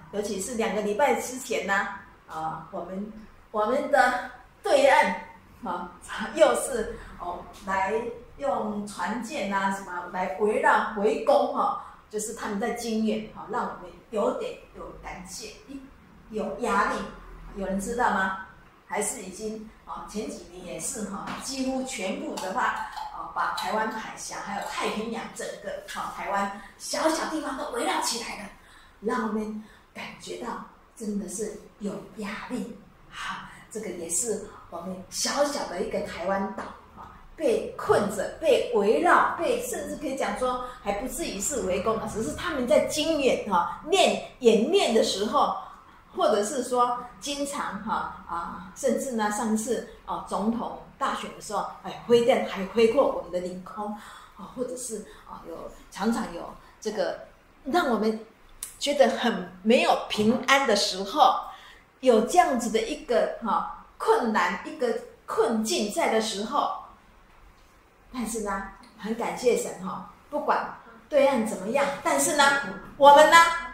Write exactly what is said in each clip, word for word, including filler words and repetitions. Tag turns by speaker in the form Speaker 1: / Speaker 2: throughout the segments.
Speaker 1: 尤其是两个礼拜之前呢，啊，我们我们的对岸啊，又是哦来用船舰啊什么来围绕围攻哈、啊，就是他们在金援哈、啊，让我们有点有感觉，有压力。有人知道吗？还是已经啊前几年也是哈、啊，几乎全部的话啊，把台湾海峡还有太平洋整个啊台湾小小地方都围绕起来了，让我们感觉到真的是有压力。好，这个也是我们小小的一个台湾岛啊，被困着、被围绕、被甚至可以讲说还不至于是围攻了，只是他们在经演哈练演练的时候。或者是说，经常哈啊，甚至呢，上次啊总统大选的时候，哎，飞弹还飞过我们的领空啊，或者是啊有常常有这个让我们觉得很没有平安的时候，有这样子的一个哈、啊、困难、一个困境在的时候，但是呢，很感谢神哈、啊，不管对岸怎么样，但是呢，我们呢。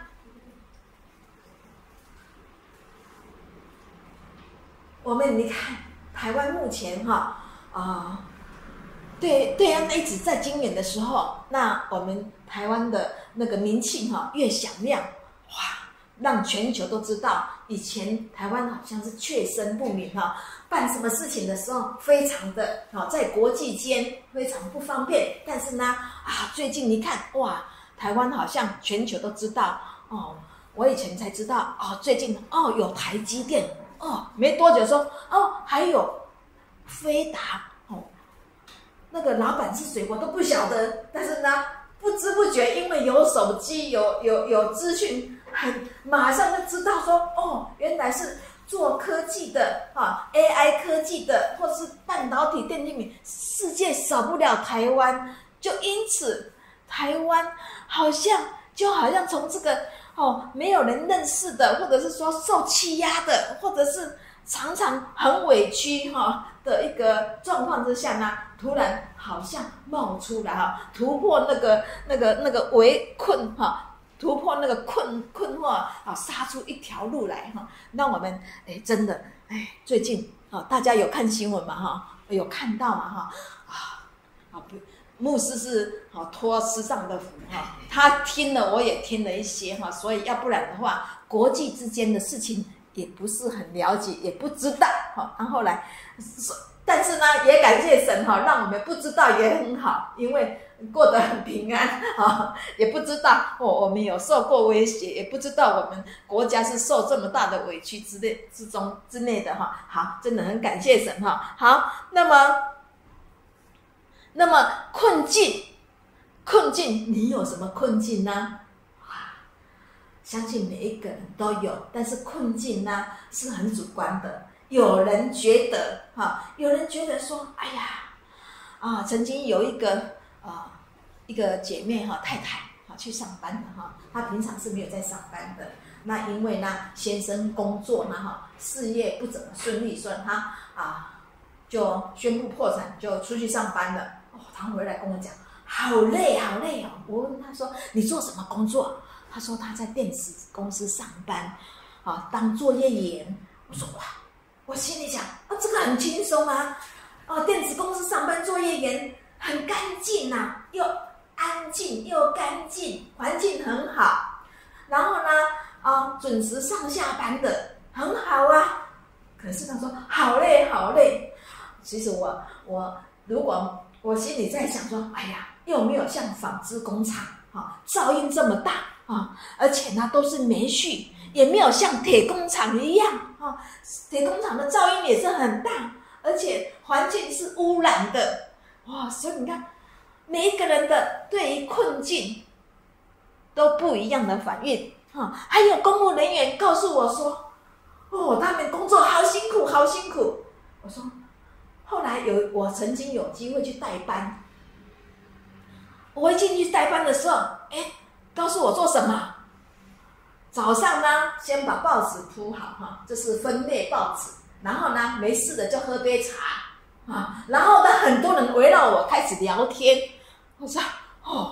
Speaker 1: 我们你看，台湾目前哈啊、呃，对对岸一直在经援的时候，那我们台湾的那个名气哈越响亮，哇，让全球都知道，以前台湾好像是却身不明哈，办什么事情的时候非常的啊，在国际间非常不方便，但是呢啊，最近你看哇，台湾好像全球都知道哦，我以前才知道哦，最近哦有台积电。哦，没多久说哦，还有飞达哦，那个老板是谁我都不晓得，但是呢，不知不觉因为有手机，有有有资讯，很马上就知道说哦，原来是做科技的啊 ，A I 科技的，或者是半导体电晶品，世界少不了台湾，就因此台湾好像就好像从这个。哦，没有人认识的，或者是说受欺压的，或者是常常很委屈哈、哦、的一个状况之下呢，突然好像冒出来哈，突破那个那个那个围困哈，突破那个困困惑啊，杀出一条路来哈，让我们哎真的哎最近啊、哦、大家有看新闻嘛哈，有看到嘛哈啊啊不。牧师是好托师上的福哈，他听了我也听了一些哈，所以要不然的话，国际之间的事情也不是很了解，也不知道哈。然后来，但是呢，也感谢神哈，让我们不知道也很好，因为过得很平安啊，也不知道哦，我们有受过威胁，也不知道我们国家是受这么大的委屈之类之中之内的哈。好，真的很感谢神哈。好，那么。那么困境，困境，你有什么困境呢？相信每一个人都有，但是困境呢是很主观的。有人觉得哈，有人觉得说，哎呀，啊，曾经有一个啊一个姐妹哈太太啊去上班的哈，她平常是没有在上班的。那因为呢先生工作呢哈事业不怎么顺利，所以她啊就宣布破产，就出去上班了。他回来跟我讲，好累好累哦。我问他说：“你做什么工作？”他说他在电子公司上班，啊，当作业员。我说哇，我心里想啊，这个很轻松啊，啊，电子公司上班作业员很干净呐、啊，又安静又干净，环境很好。然后呢，啊，准时上下班的，很好啊。可是他说好累好累。其实我我如果我心里在想说，哎呀，又没有像纺织工厂啊，噪音这么大啊，而且呢都是棉絮，也没有像铁工厂一样啊，铁工厂的噪音也是很大，而且环境是污染的，哇！所以你看，每一个人的对于困境都不一样的反应啊。还有公务人员告诉我说，哦，他们工作好辛苦，好辛苦。我说。后来有我曾经有机会去代班，我一进去代班的时候，哎，告诉我做什么？早上呢，先把报纸铺好哈，这是分类报纸，然后呢，没事的就喝杯茶啊，然后呢，很多人围绕我开始聊天。我说哦，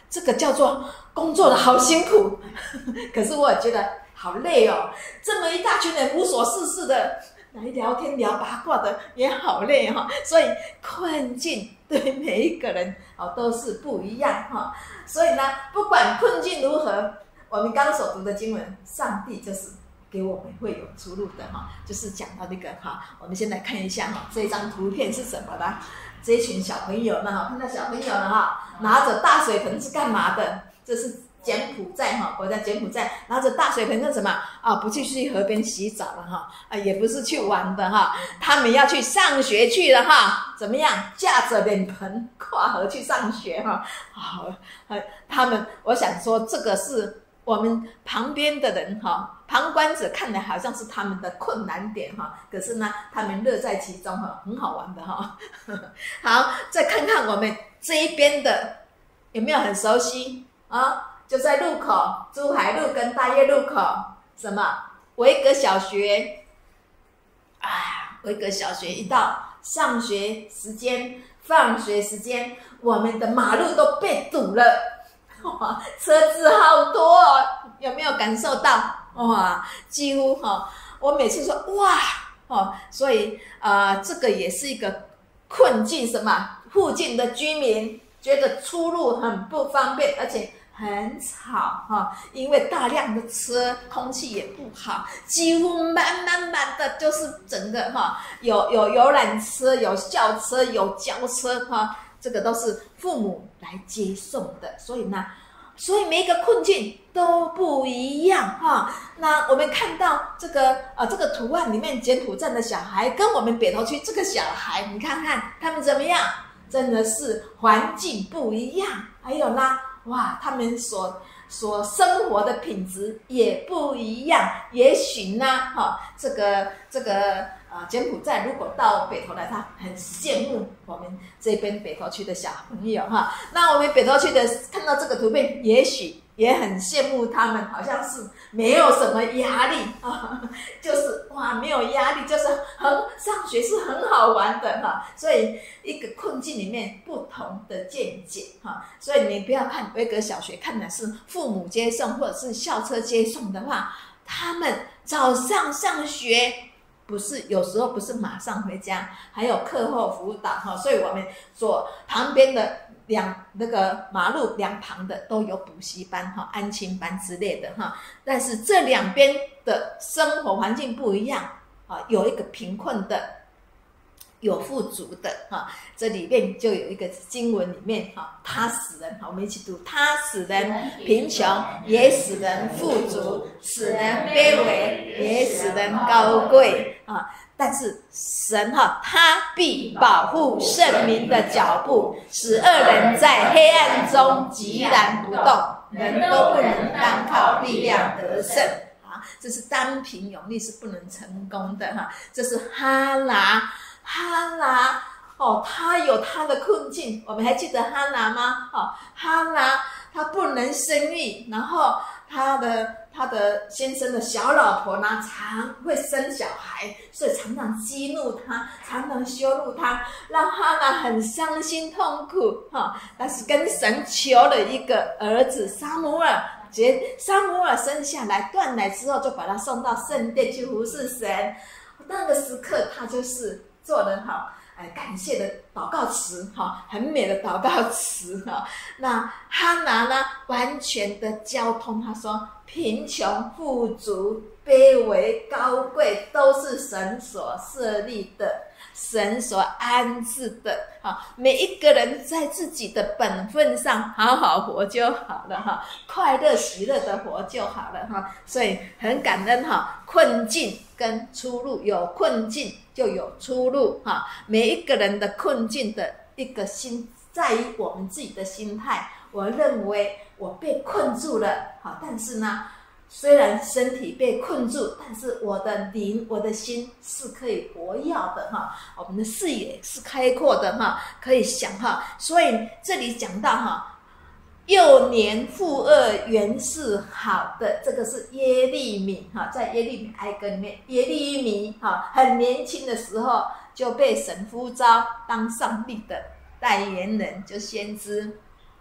Speaker 1: 这个叫做工作的好辛苦，可是我也觉得好累哦，这么一大群人无所事事的来聊天聊八卦的也好累哈、哦，所以困境对每一个人哦都是不一样哈、哦，所以呢，不管困境如何，我们刚刚所读的经文，上帝就是给我们会有出路的哈，就是讲到那个哈，我们先来看一下哈，这张图片是什么呢？这一群小朋友呢哈，看到小朋友呢哈，拿着大水盆是干嘛的？这是柬埔寨哈，国家柬埔寨拿着大水盆干什么啊？不去去河边洗澡了哈，啊也不是去玩的哈，他们要去上学去了哈，怎么样？架着脸盆跨河去上学哈，好、啊，他们我想说这个是我们旁边的人哈，旁观者看来好像是他们的困难点哈，可是呢，他们乐在其中哈，很好玩的哈。好，再看看我们这一边的有没有很熟悉啊？就在路口，珠海路跟大业路口，什么维格小学。哎呀，维格小学一到上学时间、放学时间，我们的马路都被堵了。哇，车子好多哦，有没有感受到？哇，几乎哈、哦，我每次说哇哦，所以呃，这个也是一个困境，什么？附近的居民觉得出入很不方便，而且很吵哈、哦，因为大量的车，空气也不好，几乎满满满的，就是整个哈、哦，有有游览车，有校车，有轿车哈。哦，这个都是父母来接送的，所以呢，所以每一个困境都不一样哈。那我们看到这个呃这个图案里面，柬埔寨的小孩跟我们北投区这个小孩，你看看他们怎么样？真的是环境不一样，还有呢，哇，他们所所生活的品质也不一样。也许呢，哈、哦，这个这个。啊，柬埔寨如果到北投来，他很羡慕我们这边北投区的小朋友哈。那我们北投区的看到这个图片，也许也很羡慕他们，好像是没有什么压力啊，就是哇没有压力，就是很上学是很好玩的哈。所以一个困境里面不同的见解哈。所以你不要看维格小学，看的是父母接送或者是校车接送的话，他们早上上学。不是，有时候不是马上回家，还有课后辅导哈，所以我们左旁边的两那个马路两旁的都有补习班哈、安亲班之类的哈，但是这两边的生活环境不一样啊，有一个贫困的，有富足的哈，这里面就有一个经文里面哈，他使人，好，我们一起读，他使人贫穷，也使人富足，使人卑微，也使人高贵啊。但是神哈，他必保护圣民的脚步，使恶人在黑暗中寂然不动，人都不能单靠力量得胜。这是单凭勇力是不能成功的哈，这是哈拿。哈拿哦，他有他的困境，我们还记得哈拿吗？哦，哈拿他不能生育，然后他的他的先生的小老婆呢，常会生小孩，所以常常激怒他，常常羞辱他，让哈拿很伤心痛苦哈、哦。但是跟神求了一个儿子撒母耳，结撒母耳生下来，断奶之后就把他送到圣殿去服侍神。那个时刻，他就是做了好，哎，感谢的祷告词，哈，很美的祷告词，哈。那哈拿呢，完全的交通，他说，贫穷、富足、卑微、高贵，都是神所设立的，神所安置的，哈。每一个人在自己的本分上好好活就好了，哈，快乐喜乐的活就好了，哈。所以很感恩，哈，困境跟出路，有困境就有出路哈。每一个人的困境的一个心，在于我们自己的心态。我认为我被困住了，好，但是呢，虽然身体被困住，但是我的灵、我的心是可以活跃的哈。我们的视野是开阔的哈，可以想哈。所以这里讲到哈。幼年负恶原是好的，这个是耶利米哈，在耶利米哀歌里面，耶利米哈很年轻的时候就被神呼召当上帝的代言人，就先知。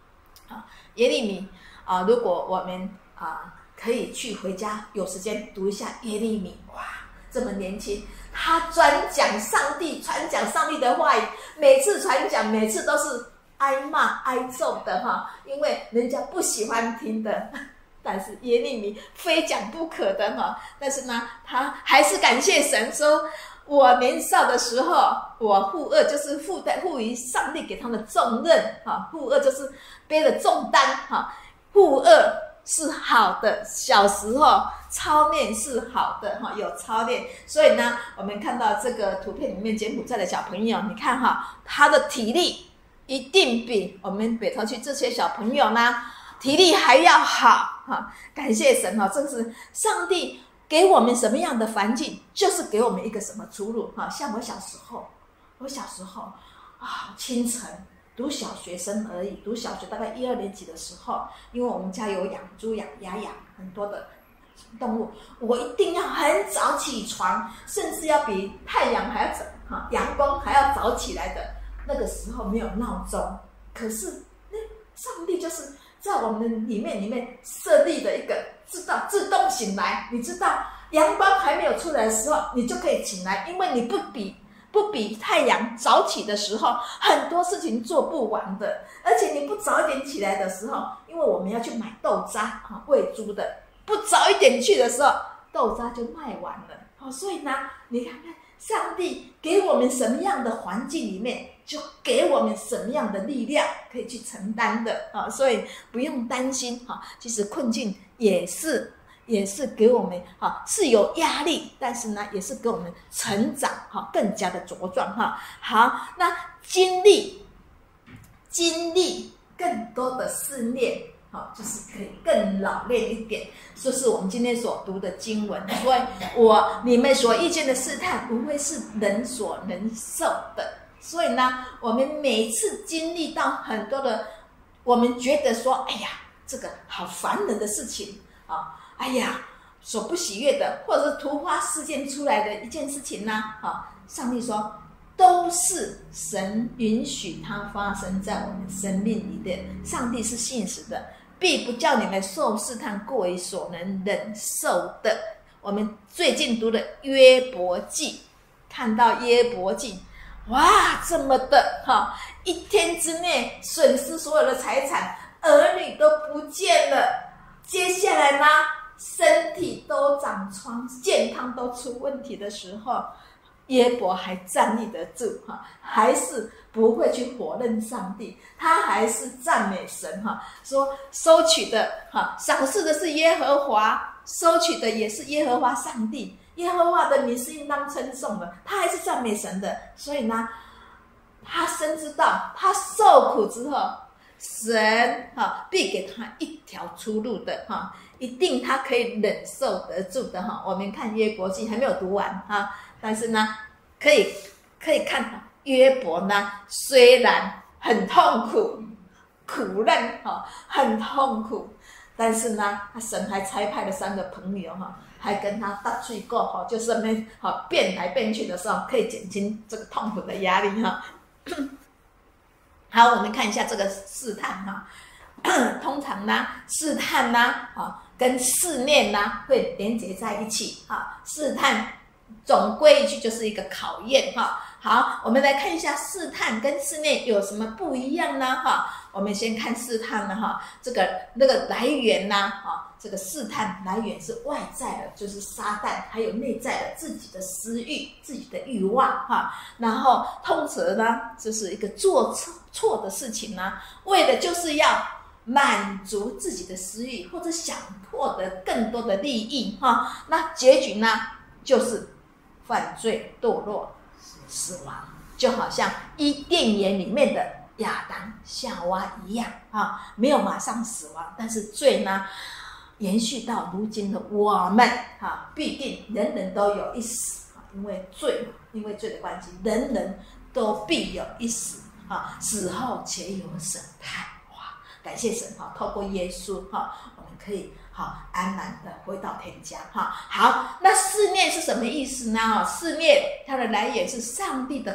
Speaker 1: 啊，耶利米啊，如果我们啊可以去回家有时间读一下耶利米，哇，这么年轻，他专讲上帝，传讲上帝的话语，每次传讲，每次都是挨骂挨揍的哈，因为人家不喜欢听的。但是耶利米非讲不可的哈，但是呢，他还是感谢神说，我年少的时候，我负軛就是负担负于上帝给他的重任哈，负軛就是背了重担哈，负軛是好的，小时候操练是好的哈，有操练，所以呢，我们看到这个图片里面柬埔寨的小朋友，你看哈，他的体力一定比我们北投区这些小朋友呢体力还要好哈，感谢神哈，这是上帝给我们什么样的环境，就是给我们一个什么出路哈。像我小时候，我小时候啊，清晨读小学生而已，读小学大概一二年级的时候，因为我们家有养猪、养鸭、养很多的动物，我一定要很早起床，甚至要比太阳还要早哈，阳光还要早起来的。那个时候没有闹钟，可是那上帝就是在我们里面里面设立的一个知道自动醒来，你知道阳光还没有出来的时候，你就可以醒来，因为你不比不比太阳早起的时候，很多事情做不完的。而且你不早一点起来的时候，因为我们要去买豆渣啊喂猪的，不早一点去的时候，豆渣就卖完了。好，所以呢，你看看上帝给我们什么样的环境里面，就给我们什么样的力量可以去承担的啊，所以不用担心哈。其实困境也是也是给我们哈是有压力，但是呢，也是给我们成长哈，更加的茁壮哈。好，那经历经历更多的试炼。好，就是可以更老练一点，这是我们今天所读的经文。所以我你们所遇见的试探，不会是人所能受的。所以呢，我们每次经历到很多的，我们觉得说，哎呀，这个好烦人的事情啊，哎呀，所不喜悦的，或者是突发事件出来的一件事情呢，啊，上帝说，都是神允许它发生在我们生命里的。上帝是信实的，必不叫你们受试探过于所能忍受的。我们最近读的约伯记，看到约伯记，哇，这么的哈，一天之内损失所有的财产，儿女都不见了，接下来呢，身体都长疮，健康都出问题的时候，约伯还站立得住哈，还是不会去否认上帝，他还是赞美神哈，说收取的哈，赏赐的是耶和华，收取的也是耶和华上帝，耶和华的名是应当称颂的，他还是赞美神的。所以呢，他深知道他受苦之后，神哈必给他一条出路的哈，一定他可以忍受得住的哈。我们看约伯记还没有读完哈，但是呢，可以可以看约伯呢，虽然很痛苦、苦难哈，很痛苦，但是呢，他神还差派了三个朋友哈，还跟他搭罪过哈，就是那好变来变去的时候，可以减轻这个痛苦的压力哈。好，我们看一下这个试探哈，通常呢，试探呢，啊，跟试炼呢会连结在一起哈，试探。总归一句就是一个考验哈。好，我们来看一下试探跟试炼有什么不一样呢？哈，我们先看试探呢哈，这个那个来源呢，啊，这个试探来源是外在的，就是撒旦，还有内在的自己的私欲、自己的欲望哈。然后通则呢，就是一个做错错的事情呢，为的就是要满足自己的私欲，或者想获得更多的利益哈。那结局呢，就是犯罪、堕落、死亡，就好像伊甸园里面的亚当、夏娃一样啊，没有马上死亡，但是罪呢，延续到如今的我们啊，必定人人都有一死啊，因为罪，因为罪的关系，人人都必有一死啊，死后且有审判。哇，感谢神哈，透过耶稣哈，我们可以。好，安然的回到天家哈。好，那试炼是什么意思呢？试炼它的来源是上帝的考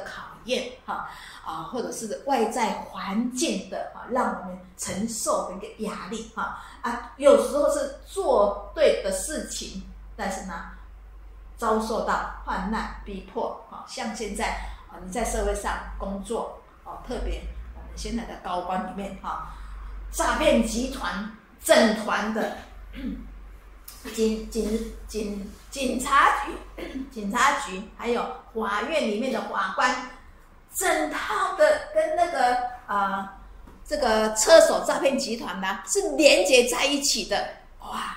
Speaker 1: 验哈啊，或者是外在环境的啊，让我们承受的一个压力哈啊，有时候是做对的事情，但是呢，遭受到患难逼迫啊，像现在啊，你在社会上工作啊，特别我们现在的高官里面哈，诈骗集团整团的。警警警警察局、警察局，还有法院里面的法官，整套的跟那个啊、呃、这个车手诈骗集团呢是连接在一起的，哇！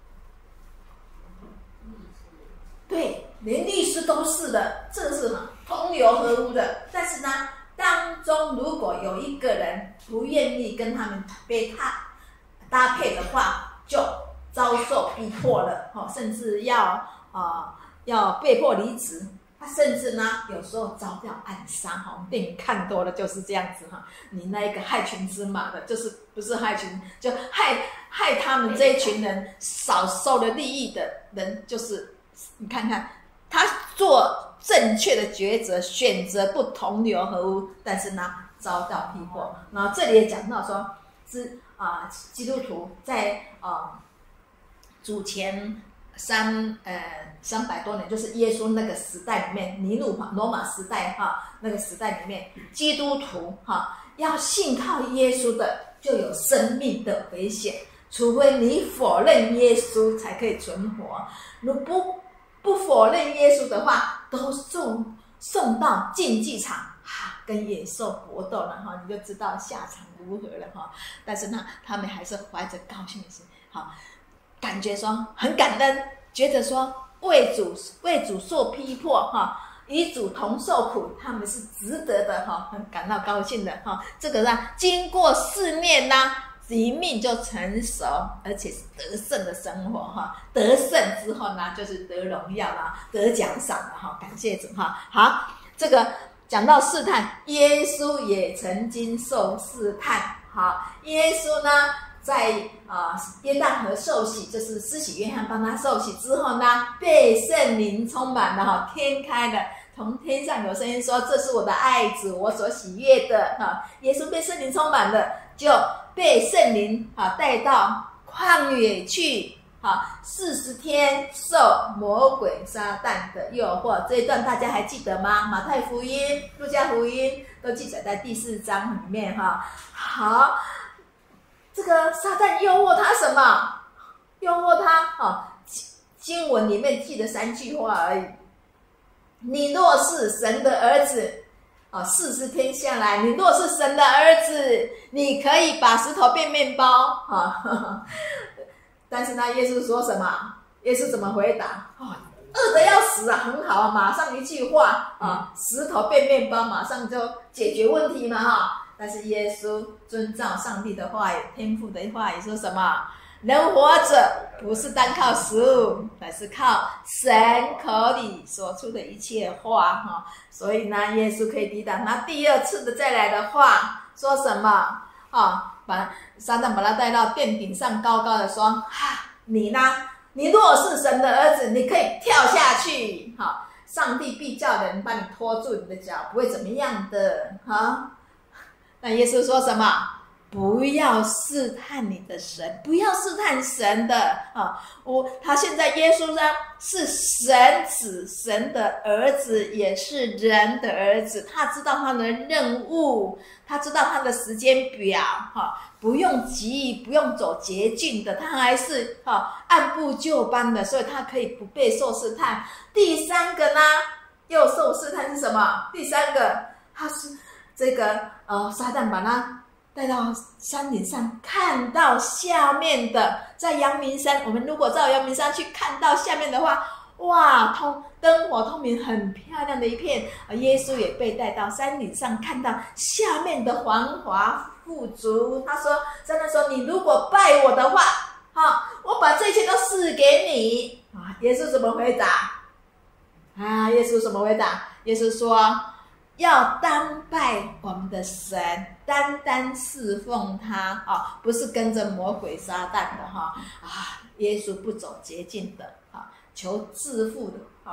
Speaker 1: 对，连律师都是的，这是什么同流合污的。但是呢，当中如果有一个人不愿意跟他们被他搭配的话，就遭受逼迫了，哈，甚至要啊、呃、要被迫离职，他甚至呢有时候遭到暗杀，哈，我们电影看多了就是这样子哈。你那一个害群之马的，就是不是害群，就害害他们这一群人少受了利益的人，就是你看看他做正确的抉择，选择不同流合污，但是呢遭到逼迫。然后这里也讲到说，是啊、呃、基督徒在啊。呃主前三呃三百多年，就是耶稣那个时代里面，尼禄罗马时代哈那个时代里面，基督徒哈要信靠耶稣的，就有生命的危险，除非你否认耶稣才可以存活。如不不否认耶稣的话，都送送到竞技场哈，跟野兽搏斗了哈，你就知道下场如何了哈。但是呢，他们还是怀着高兴的心哈。感觉说很感恩，觉得说为主为主受批迫哈，与主同受苦，他们是值得的哈，很感到高兴的哈。这个呢，经过试炼呢，一命就成熟，而且是得胜的生活哈。得胜之后呢，就是得荣耀啦，得奖赏了哈。感谢主哈。好，这个讲到试探，耶稣也曾经受试探。好，耶稣呢？在啊、呃、约旦河受洗，就是施洗约翰帮他受洗之后呢，被圣灵充满了哈，天开了，从天上有声音说：“这是我的爱子，我所喜悦的。”哈，耶稣被圣灵充满了，就被圣灵啊带到旷野去，哈，四十天受魔鬼撒旦的诱惑。这一段大家还记得吗？马太福音、路加福音都记载在第四章里面哈。好。这个撒旦诱惑他什么？诱惑他哦，经文里面记了三句话而已。你若是神的儿子，哦，四十天下来，你若是神的儿子，你可以把石头变面包啊、哦。但是呢，耶稣说什么？耶稣怎么回答？哦，饿得要死啊，很好啊，马上一句话啊，石头变面包，马上就解决问题嘛哈、哦。但是耶稣遵照上帝的话语、天父的话语说什么？人活着不是单靠食物，乃是靠神口里所出的一切话哈。所以呢，耶稣可以抵挡他第二次的再来的话，说什么？啊，把撒旦把他带到殿顶上，高高的说：“哈，你呢？你若是神的儿子，你可以跳下去。哈，上帝必叫人把你拖住你的脚，不会怎么样的。哈。”那耶稣说什么？不要试探你的神，不要试探神的啊！我他现在耶稣呢是神子，神的儿子，也是人的儿子。他知道他的任务，他知道他的时间表，哈、啊，不用急，不用走捷径的，他还是哈、啊、按部就班的，所以他可以不被受试探。第三个呢，又受试探是什么？第三个，他是。这个呃，撒旦把他带到山顶上，看到下面的，在阳明山，我们如果到阳明山去看到下面的话，哇，通灯火通明，很漂亮的一片。而耶稣也被带到山顶上，看到下面的繁华富足。他说：“撒旦说，你如果拜我的话，好，我把这些都赐给你。”啊，耶稣怎么回答？啊，耶稣怎么回答？耶稣说。要单拜我们的神，单单侍奉他啊，不是跟着魔鬼撒旦的哈啊！耶稣不走捷径的啊，求致富的啊，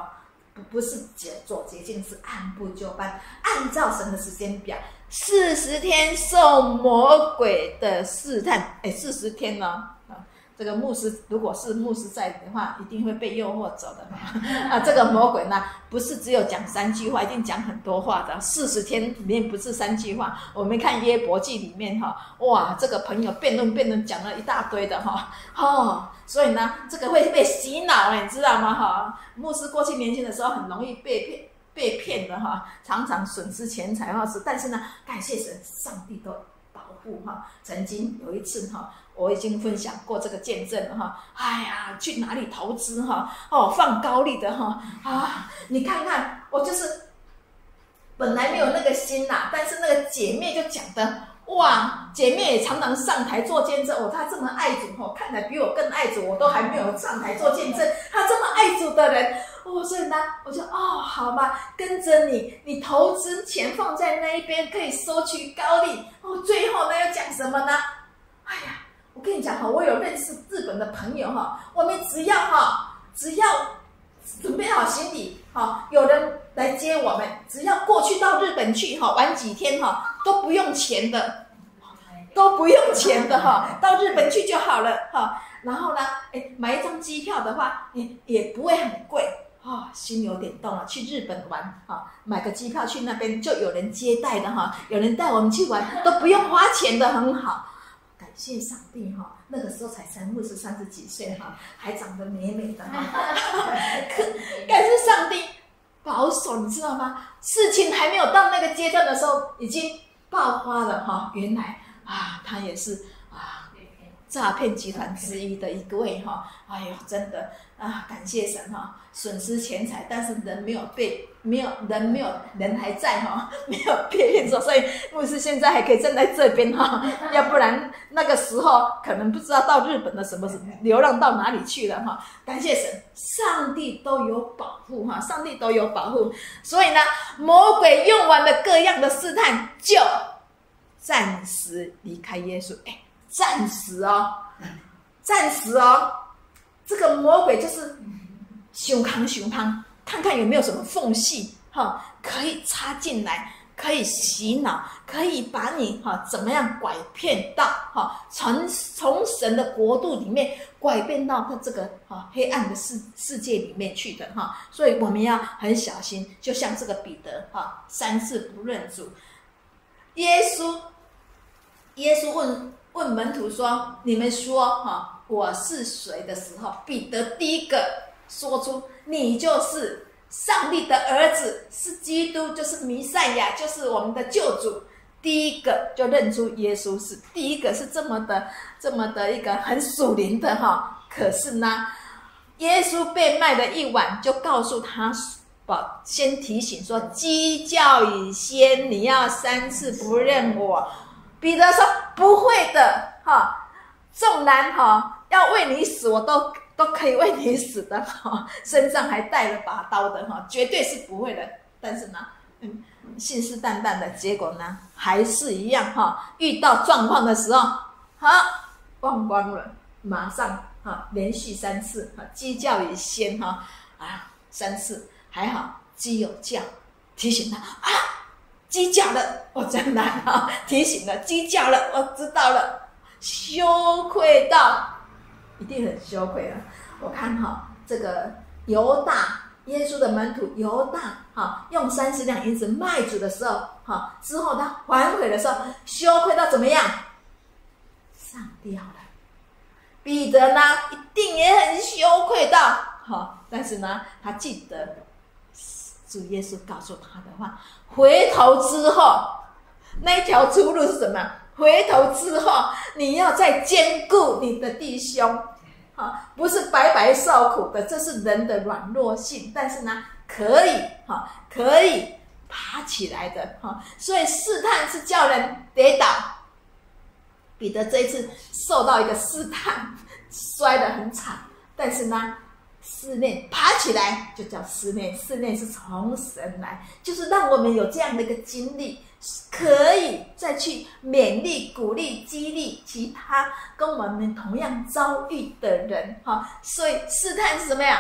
Speaker 1: 不不是走捷径，是按部就班，按照神的时间表，四十天受魔鬼的试探，哎，四十天呢、哦？这个牧师如果是牧师在的话，一定会被诱惑走的啊！这个魔鬼呢，不是只有讲三句话，一定讲很多话的。四十天里面不是三句话，我们看约伯记里面哈，哇，这个朋友辩论辩论讲了一大堆的哈，哦，所以呢，这个会被洗脑哎，你知道吗？哈，牧师过去年轻的时候很容易被骗。被骗的哈，常常损失钱财哈，是，但是呢，感谢神，上帝都保护哈。曾经有一次哈，我已经分享过这个见证了哈。哎呀，去哪里投资哈？哦，放高利的哈啊！你看看，我就是本来没有那个心呐、啊，但是那个姐妹就讲的。哇，姐妹也常常上台做见证哦，她这么爱主哦，看来比我更爱主，我都还没有上台做见证，她这么爱主的人，哦，所以呢，我就哦，好吧，跟着你，你投资钱放在那一边可以收取高利，哦，最后呢要讲什么呢？哎呀，我跟你讲哈，我有认识日本的朋友哈，我们只要哈，只要准备好行李哈，有人来接我们，只要过去到日本去哈，玩几天哈，都不用钱的。都不用钱的哈，到日本去就好了哈。然后呢，哎，买一张机票的话，也也不会很贵哦。心有点动了，去日本玩哈，买个机票去那边就有人接待的哈，有人带我们去玩，都不用花钱的，很好。感谢上帝哈，那个时候才三牧师三十几岁哈，还长得美美的哈。感谢上帝保守，你知道吗？事情还没有到那个阶段的时候，已经爆发了哈。原来。啊，他也是啊，诈骗集团之一的一位哈。哎呦，真的啊，感谢神哈，损失钱财，但是人没有被，没有人没有人还在哈，没有被骗走，所以牧师现在还可以站在这边哈，要不然那个时候可能不知道到日本的什么流浪到哪里去了哈。感谢神，上帝都有保护哈，上帝都有保护，所以呢，魔鬼用完了各样的试探就。暂时离开耶稣，哎，暂时哦，暂时哦，这个魔鬼就是熊康熊康，看看有没有什么缝隙哈、哦，可以插进来，可以洗脑，可以把你哈、哦、怎么样拐骗到哈、哦，从从神的国度里面拐骗到他这个哈、哦、黑暗的世世界里面去的哈、哦，所以我们要很小心，就像这个彼得哈、哦、三次不认主。耶稣，耶稣问问门徒说：“你们说哈，我是谁？”的时候，彼得第一个说出：“你就是上帝的儿子，是基督，就是弥赛亚，就是我们的救主。”第一个就认出耶稣是第一个，是这么的这么的一个很属灵的哈。可是呢，耶稣被卖的一晚，就告诉他。先提醒说，鸡叫以先，你要三次不认我。彼得说不会的哈，纵然哈要为你死，我都都可以为你死的哈，身上还带了把刀的哈，绝对是不会的。但是呢，嗯，信誓旦旦的，结果呢还是一样哈，遇到状况的时候，好忘光了，马上哈连续三次哈，鸡叫以先哈啊三次。还好，鸡有叫，提醒他啊，鸡叫了，我真的啊，提醒了，鸡叫了，我知道了，羞愧到，一定很羞愧了。我看哈，这个犹大，耶稣的门徒犹大，哈，用三十两银子卖主的时候，哈，之后他还回的时候，羞愧到怎么样？上吊了。彼得呢，一定也很羞愧到，哈，但是呢，他记得。主耶稣告诉他的话，回头之后，那一条出路是什么？回头之后，你要再兼顾你的弟兄，啊，不是白白受苦的，这是人的软弱性，但是呢，可以哈，可以爬起来的哈。所以试探是叫人跌倒。彼得这一次受到一个试探，摔得很惨，但是呢。试炼爬起来就叫试炼，试炼是从神来，就是让我们有这样的一个经历，可以再去勉励、鼓励、激励其他跟我们同样遭遇的人哈。所以试探是什么呀？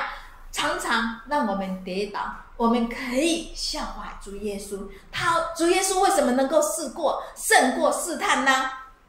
Speaker 1: 常常让我们跌倒，我们可以效法主耶稣。他主耶稣为什么能够试过胜过试探呢？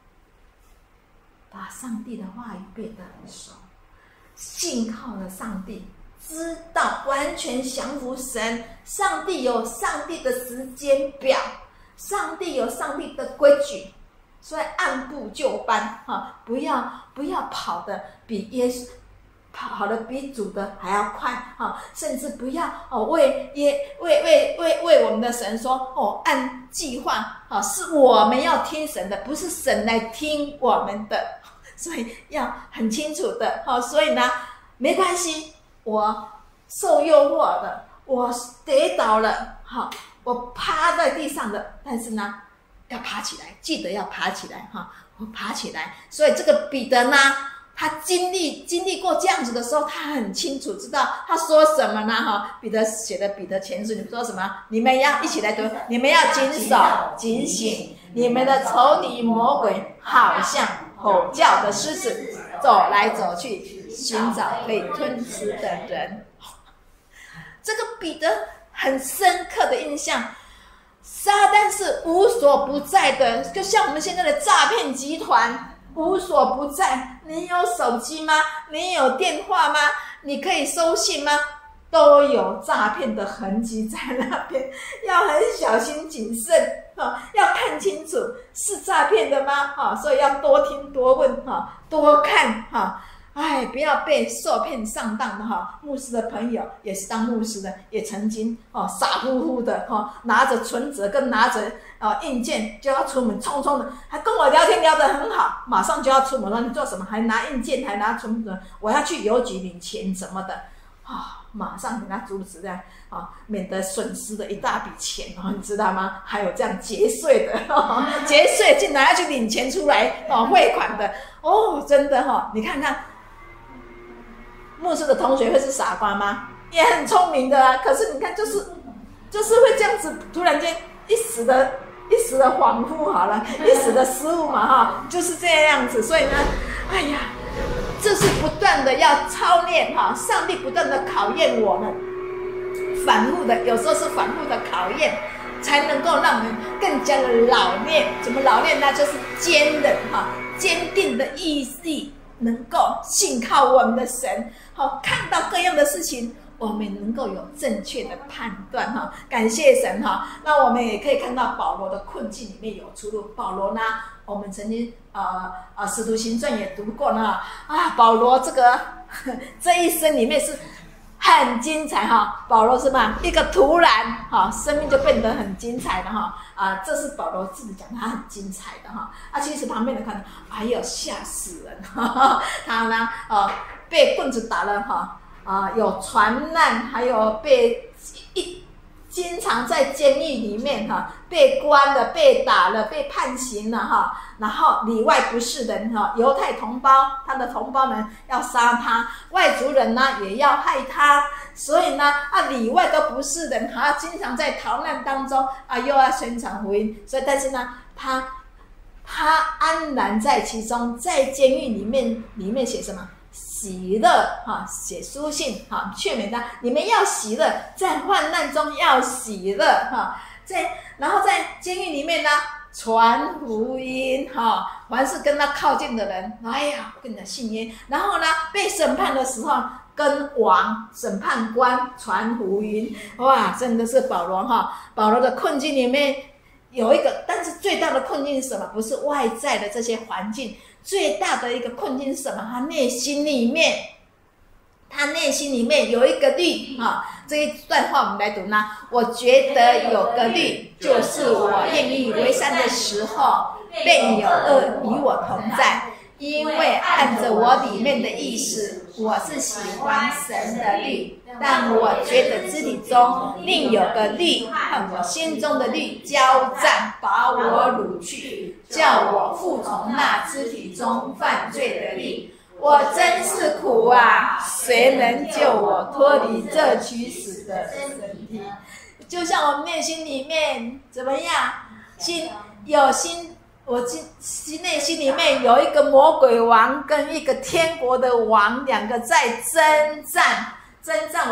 Speaker 1: 把上帝的话语背得很熟，信靠了上帝，知道完全降服神。上帝有上帝的时间表，上帝有上帝的规矩，所以按部就班，哈，不要不要跑的比耶稣跑的比主的还要快，哈，甚至不要哦为耶为为为为我们的神说哦按计划，哈，是我们要听神的，不是神来听我们的，所以要很清楚的，哈，所以呢没关系，我受诱惑了，我跌倒了，哈，我趴在地上的，但是呢要爬起来，记得要爬起来，哈，我爬起来。所以这个彼得呢，他经历经历过这样子的时候，他很清楚知道他说什么呢？哈，彼得写的彼得前书，你说什么？你们要一起来读，你们要谨守警醒，你们的仇敌魔鬼好像吼叫的狮子，走来走去，寻找可以吞吃的人。这个彼得很深刻的印象，撒旦是无所不在的，就像我们现在的诈骗集团无所不在。你有手机吗？你有电话吗？你可以收信吗？都有诈骗的痕迹在那边，要很小心谨慎，要看清楚是诈骗的吗？所以要多听多问，多看，哎，不要被受骗上当的哈！牧师的朋友也是当牧师的，也曾经哦傻乎乎的哈，拿着存折跟拿着呃印件就要出门，匆匆的，还跟我聊天聊得很好，马上就要出门了。你做什么？还拿印件，还拿存折？我要去邮局领钱什么的啊、哦！马上给他阻止掉啊、哦，免得损失了一大笔钱哦，你知道吗？还有这样节税的，哦、节税竟然要去领钱出来哦，汇款的哦，真的哈、哦，你看看。牧师的同学会是傻瓜吗？也很聪明的啊。可是你看，就是就是会这样子，突然间一时的一时的恍惚好了，一时的失误嘛哈，就是这样子。所以呢，哎呀，这是不断的要操练哈，上帝不断的考验我们，反复的，有时候是反复的考验，才能够让我们更加的老练。怎么老练呢？就是坚韧哈，坚定的意志。能够信靠我们的神，好，看到各样的事情，我们能够有正确的判断哈。感谢神哈。那我们也可以看到保罗的困境里面有出路。保罗呢，我们曾经呃呃使徒行传也读过呢啊，保罗这个这一生里面是很精彩哈。保罗是吧？一个突然哈，生命就变得很精彩了哈。啊，这是保罗自己讲，他很精彩的哈。啊，其实旁边的看，哎呦，吓死人！哈哈他呢，呃，被棍子打了哈，啊、呃，有传难，还有被一经常在监狱里面哈，被关了、被打了、被判刑了哈。然后里外不是人哈，犹太同胞，他的同胞们要杀他，外族人呢也要害他，所以呢啊里外都不是人，他经常在逃难当中啊，又要宣传福音，所以但是呢他他安然在其中，在监狱里面里面写什么？喜乐哈，写书信哈，劝勉他，你们要喜乐，在患难中要喜乐哈，在然后在监狱里面呢。传福音哈，凡是跟他靠近的人，哎呀，我跟你讲信耶。然后呢，被审判的时候，跟王审判官传福音，哇，真的是保罗哈。保罗的困境里面有一个，但是最大的困境是什么？不是外在的这些环境，最大的一个困境是什么？他内心里面。他内心里面有一个律啊，这一段话我们来读呢。我觉得有个律，就是我愿意为善的时候，便有恶与我同在。因为按着我里面的意思，我是喜欢神的律，但我觉得肢体中另有个律和我心中的律交战，把我掳去，叫我服从那肢体中犯罪的律。我真是苦啊！谁能救我脱离这驱使的身体？就像我们内心里面怎么样？心有心，我心心内心里面有一个魔鬼王跟一个天国的王，两个在征战，征战。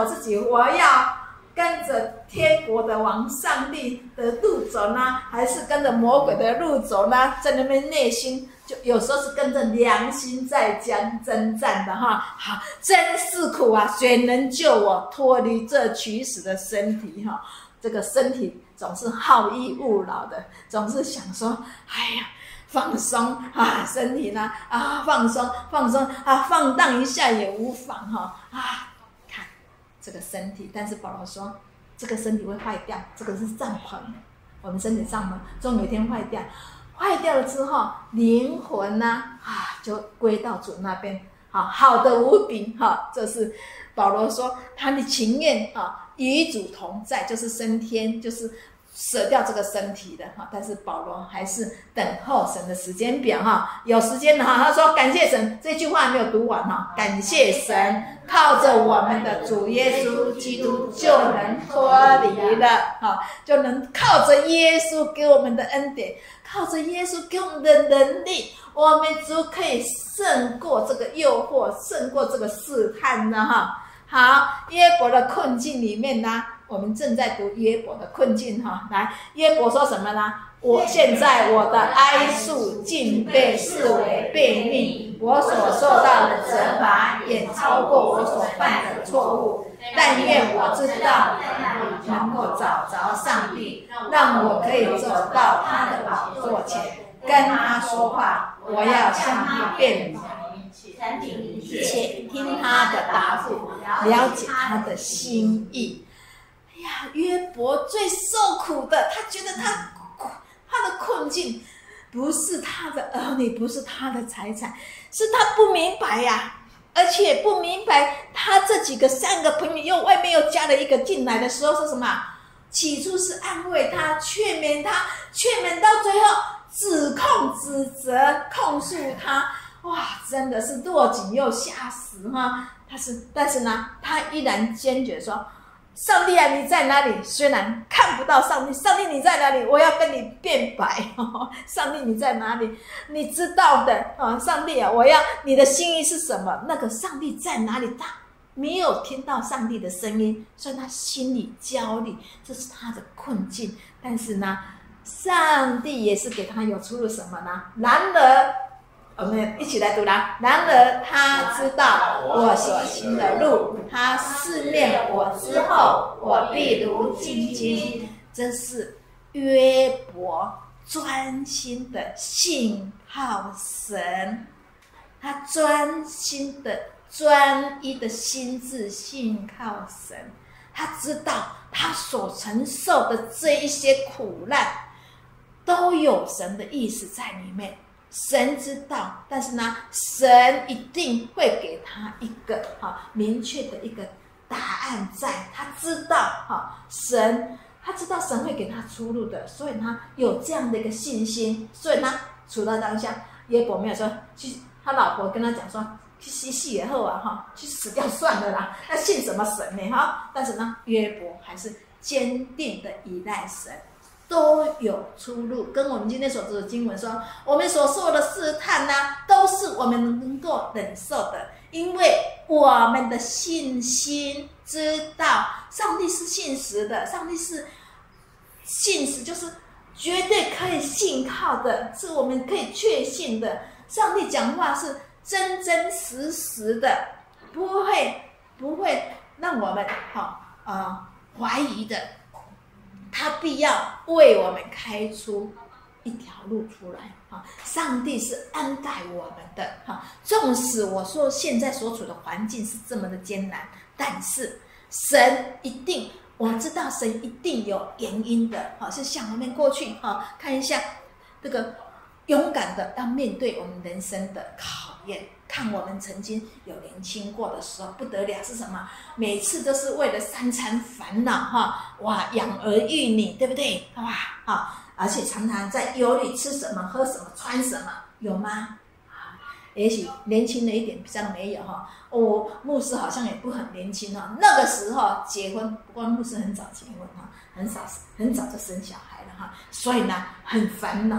Speaker 1: 我自己，我要跟着天国的王上帝的路走呢，还是跟着魔鬼的路走呢？在那边内心就有时候是跟着良心在将征战的哈。好，真是苦啊！谁能救我脱离这取死的身体哈？这个身体总是好逸恶劳的，总是想说，哎呀。放松啊，身体呢啊，放松放松啊，放荡一下也无妨哈啊！看这个身体，但是保罗说，这个身体会坏掉，这个是帐篷，我们身体帐篷终有一天坏掉，坏掉了之后，灵魂呢啊就归到主那边，好好的无比哈。这是保罗说他的情愿啊，与主同在，就是升天，就是。舍掉这个身体的哈，但是保罗还是等候神的时间表哈，有时间了哈。他说感谢神，这句话还没有读完哈。感谢神，靠着我们的主耶稣基督就能脱离了哈，就能靠着耶稣给我们的恩典，靠着耶稣给我们的能力，我们就可以胜过这个诱惑，胜过这个试探呢哈。好，约伯的困境里面呢。我们正在读约伯的困境哈，来，约伯说什么呢？我现在我的哀诉竟被视为悖逆，我所受到的责罚也超过我所犯的错误。但愿我知道能够找着上帝，让我可以走到他的宝座前，跟他说话。我要向他辩明，且听他的答复，了解他的心意。呀，约伯最受苦的，他觉得他他的困境不是他的儿女，不是他的财产，是他不明白呀，而且不明白他这几个三个朋友又外面又加了一个进来的时候是什么？起初是安慰他、劝勉他，劝勉到最后指控、指责、控诉他，哇，真的是落井又下石哈！他是，但是呢，他依然坚决说。上帝啊，你在哪里？虽然看不到上帝，上帝你在哪里？我要跟你辩白。上帝你在哪里？你知道的啊，上帝啊，我要你的心意是什么？那个上帝在哪里？他没有听到上帝的声音，所以他心里焦虑，这是他的困境。但是呢，上帝也是给他有出路，什么呢？然而。我们一起来读啦。然而他知道我所行的路，他试炼我之后，我必如精金。这是约伯专心的信靠神，他专心的、专一的心志信靠神。他知道他所承受的这一些苦难，都有神的意思在里面。神知道，但是呢，神一定会给他一个哈明确的一个答案在，他知道哈神，他知道神会给他出路的，所以他有这样的一个信心，所以呢，处到当下，约伯没有说去，他老婆跟他讲说去洗洗以后啊哈，去死掉算了啦，那信什么神呢哈？但是呢，约伯还是坚定的依赖神。都有出路，跟我们今天所读的经文说，我们所受的试探呢，都是我们能够忍受的，因为我们的信心知道上帝是信实的，上帝是信实，就是绝对可以信靠的，是我们可以确信的。上帝讲话是真真实实的，不会不会让我们好呃怀疑的。他必要为我们开出一条路出来啊！上帝是恩待我们的哈，纵使我说现在所处的环境是这么的艰难，但是神一定，我知道神一定有原因的哈，是像我们过去哈看一下这个勇敢的要面对我们人生的考验。看我们曾经有年轻过的时候不得了，是什么？每次都是为了三餐烦恼哈，哇，养儿育女，对不对？哇，啊，而且常常在忧虑吃什么、喝什么、穿什么，有吗？也许年轻的一点比较没有哈。哦，牧师好像也不很年轻哈，那个时候结婚，不过牧师很早结婚哈，很少很早就生小孩了哈，所以呢很烦恼。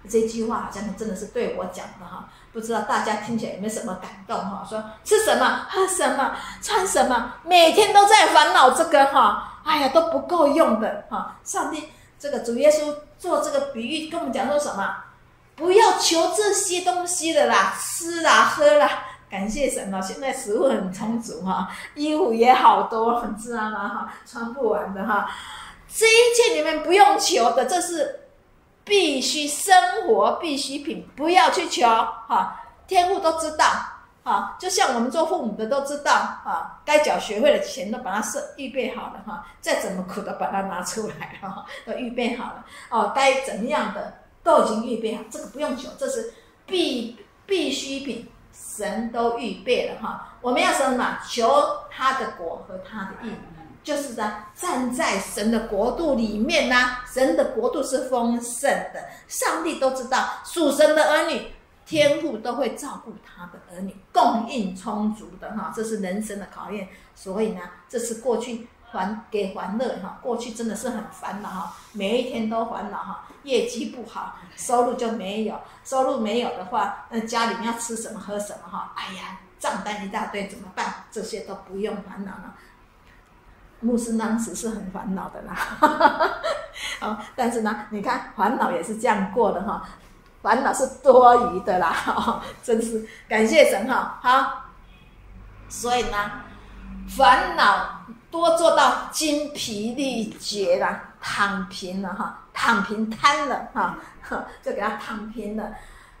Speaker 1: 这句话好像真的是对我讲的哈，不知道大家听起来有没有什么感动哈？说吃什么、喝什么、穿什么，每天都在烦恼这个哈，哎呀都不够用的哈。上帝这个主耶稣做这个比喻跟我们讲说什么？不要求这些东西的啦，吃啦喝啦。感谢神哦，现在食物很充足哈，衣服也好多，你知道吗？哈，穿不完的哈。这一切你们不用求的，这是必须生活必需品，不要去求哈。天父都知道哈，就像我们做父母的都知道哈，该缴学费的钱都把它设预备好了哈，再怎么苦都把它拿出来哈，都预备好了哦，该怎么样的都已经预备好，这个不用求，这是必必需品。神都预备了哈，我们要什么？求他的国和他的义，就是呢，站在神的国度里面呢、啊。神的国度是丰盛的，上帝都知道，属神的儿女，天父都会照顾他的儿女，供应充足的哈，这是人生的考验。所以呢，这是过去还给欢乐哈，过去真的是很烦恼哈，每一天都烦恼哈，业绩不好，收入就没有，收入没有的话，那家里面要吃什么喝什么哈，哎呀，账单一大堆怎么办？这些都不用烦恼了。牧师当时是很烦恼的啦，哦，但是呢，你看烦恼也是这样过的哈，烦恼是多余的啦，哦，真是感谢神哈，好，所以呢，烦恼多做到精疲力竭啦，躺平了哈，躺平瘫了哈，就给他躺平了。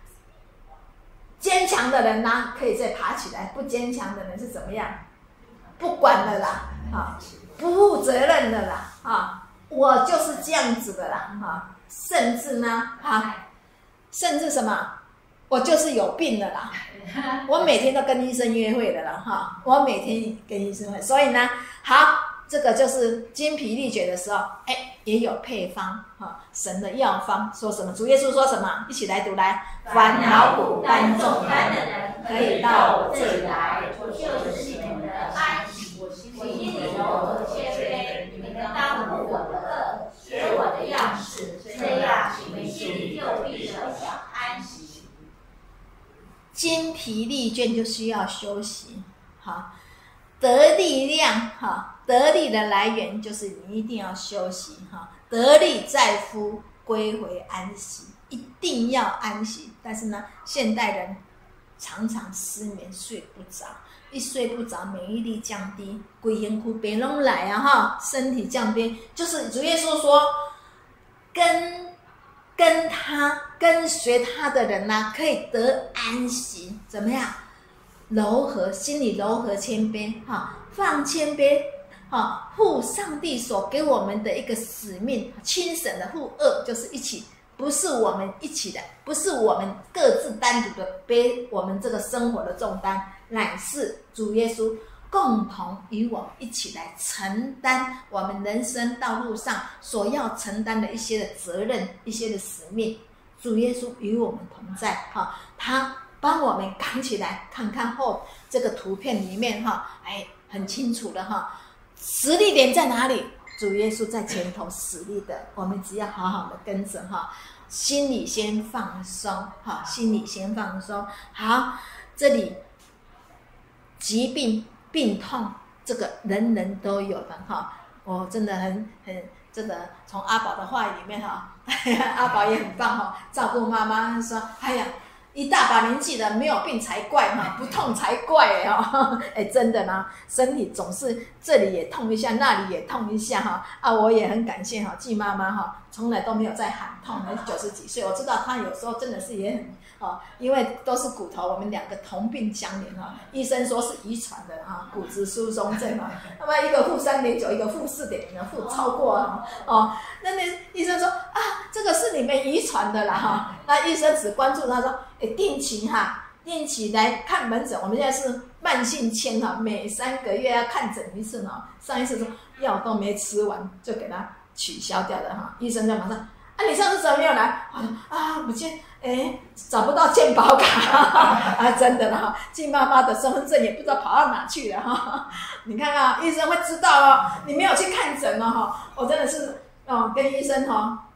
Speaker 1: 坚强的人呢，可以再爬起来；不坚强的人是怎么样？不管了啦，啊，不负责任的啦，啊，我就是这样子的啦，啊，甚至呢，啊，甚至什么，我就是有病的啦，我每天都跟医生约会的啦，哈，我每天跟医生会，所以呢，好，这个就是精疲力竭的时候，哎，也有配方哈，神的药方说什么？主耶稣说什么？一起来读来，烦恼苦担重担的人，可以到我这里来，我就是你们的安息。我心里柔和谦卑，你们当负我的恶，学我的样式，这样你们心里就必得安息。精疲力倦就需要休息，好，得力量哈，得力的来源就是你一定要休息哈，得力在乎归回安息，一定要安息。但是呢，现代人常常失眠，睡不着，一睡不着，免疫力降低，鬼眼哭别弄来啊哈，身体降低，就是主耶稣说，跟跟他跟随他的人呢、啊，可以得安息，怎么样？柔和，心里柔和谦卑哈，放谦卑哈，负上帝所给我们的一个使命，轻省的负恶，就是一起。不是我们一起的，不是我们各自单独的背我们这个生活的重担，乃是主耶稣共同与我们一起来承担我们人生道路上所要承担的一些的责任、一些的使命。主耶稣与我们同在，哈，他帮我们扛起来。看看后这个图片里面，哈，哎，很清楚的哈，实力点在哪里？主耶稣在前头实力的，我们只要好好的跟着哈，心里先放松哈，心里先放松。好，这里疾病病痛，这个人人都有的哈。我真的很很这个从阿宝的话里面哈，阿宝也很棒哈，照顾妈妈说，哎呀。一大把年纪了，没有病才怪嘛，不痛才怪哦！哎，真的呢，身体总是这里也痛一下，那里也痛一下哈。啊，我也很感谢哈，季妈妈哈，从来都没有在喊痛，九十几岁，我知道她有时候真的是也很哦，因为都是骨头，我们两个同病相怜哈。医生说是遗传的哈，骨质疏松症哈。那么一个负三点九，一个负四点零，负超过哈哦。那那医生说啊，这个是你们遗传的啦哈。那医生只关注他说。定期哈，定期来看门诊。我们现在是慢性签哈，每三个月要看诊一次哈。上一次说药都没吃完，就给他取消掉了哈。医生就马上啊，你上次怎么没有来？我说啊，我今哎找不到健保卡啊，真的哈，季妈妈的身份证也不知道跑到哪去了哈。你看啊，医生会知道哦，你没有去看诊哦哈。我真的是哦，跟医生哈。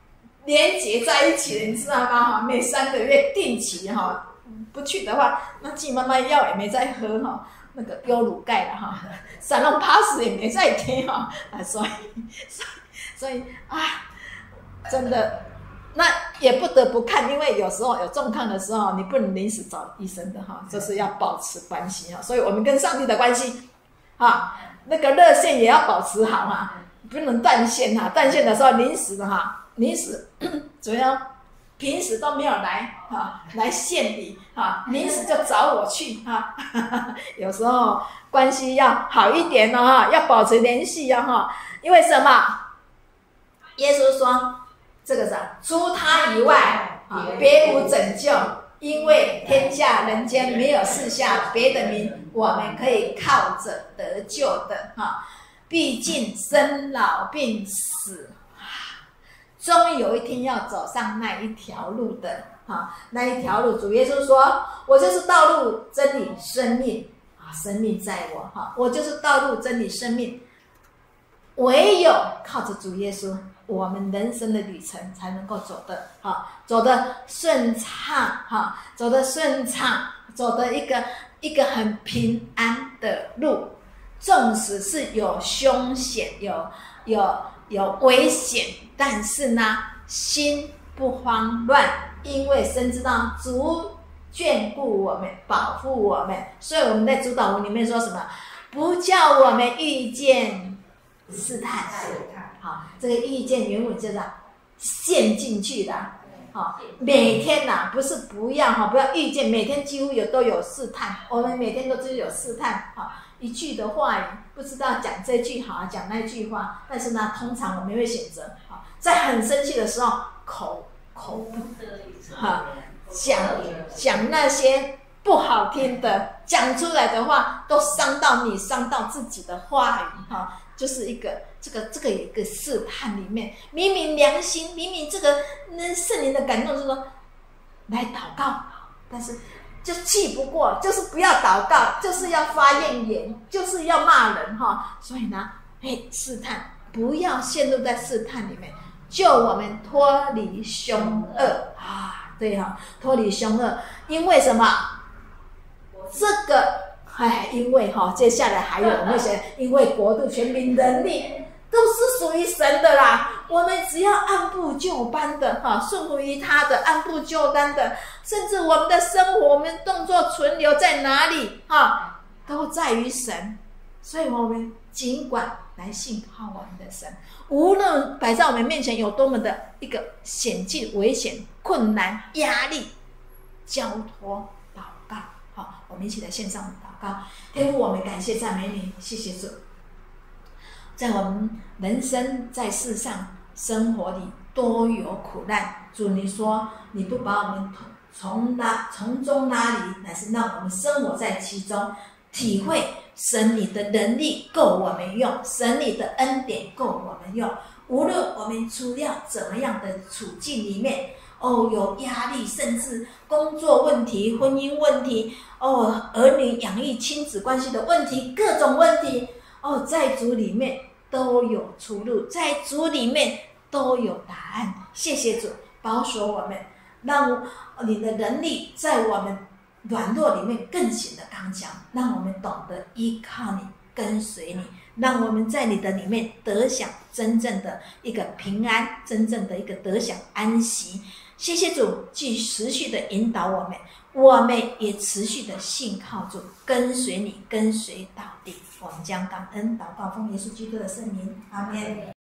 Speaker 1: 连结在一起了，你知道吗？哈，每三个月定期哈，不去的话，那季妈妈药也没在喝哈，那个优乳钙了哈，散龙 pass 也没在贴哈，啊，所以所以所以啊，真的。那也不得不看，因为有时候有重抗的时候，你不能临时找医生的哈，就是要保持关系哈。所以我们跟上帝的关系，哈，那个热线也要保持好哈，不能断线哈。断线的时候临时的哈，临时主要平时都没有来哈，来献礼哈，临时就找我去哈。有时候关系要好一点哦哈，要保持联系哦哈。因为什么？耶稣说。这个是除他以外啊，别无拯救，因为天下人间没有四下别的名，我们可以靠着得救的哈。毕竟生老病死，终有一天要走上那一条路的哈。那一条路，主耶稣说：“我就是道路、真理、生命啊，生命在我哈，我就是道路、真理、生命。唯有靠着主耶稣。”我们人生的旅程才能够走得好，走得顺畅哈，走得顺畅，走得一个一个很平安的路。纵使是有凶险，有有有危险，但是呢，心不慌乱，因为深知道主眷顾我们，保护我们。所以我们在主祷文里面说什么？不叫我们遇见试探。好，这个意见原文就是陷进去的。好，每天呐、啊，不是不要哈，不要意见，每天几乎有都有试探，我们每天都只有试探。好，一句的话语不知道讲这句好，讲那句话，但是呢，通常我们会选择好，在很生气的时候，口口不哈讲讲那些不好听的，讲出来的话都伤到你，伤到自己的话语哈。就是一个这个这个一个试探里面，明明良心，明明这个那圣灵的感动是说来祷告，但是就气不过，就是不要祷告，就是要发怨言，就是要骂人哈。所以呢，哎，试探不要陷入在试探里面，救我们脱离凶恶啊！对哈、哦，脱离凶恶，因为什么？这个。哎，因为哈、哦，接下来还有我们写，因为国度、权柄、能力都是属于神的啦。我们只要按部就班的哈，顺服于他的，按部就班的，甚至我们的生活、我们动作存留在哪里哈，都在于神。所以我们尽管来信靠我们的神，无论摆在我们面前有多么的一个险境、危险、困难、压力，交托祷告。好，我们一起来线上祷告。天父，我们感谢赞美你，谢谢主。在我们人生在世上生活里多有苦难，主你说你不把我们从拉从中拉离，乃是让我们生活在其中，体会神你的能力够我们用，神你的恩典够我们用。无论我们处了怎么样的处境里面，哦，有压力，甚至工作问题、婚姻问题，哦，儿女养育、亲子关系的问题，各种问题，哦，在主里面都有出路，在主里面都有答案。谢谢主，保守我们，让你的能力在我们软弱里面更显得刚强，让我们懂得依靠你，跟随你，让我们在你的里面得享真正的一个平安，真正的一个得享安息。谢谢主，继续持续的引导我们，我们也持续的信靠主，跟随你，跟随到底。我们将感恩祷告，奉耶稣基督的圣名，阿们。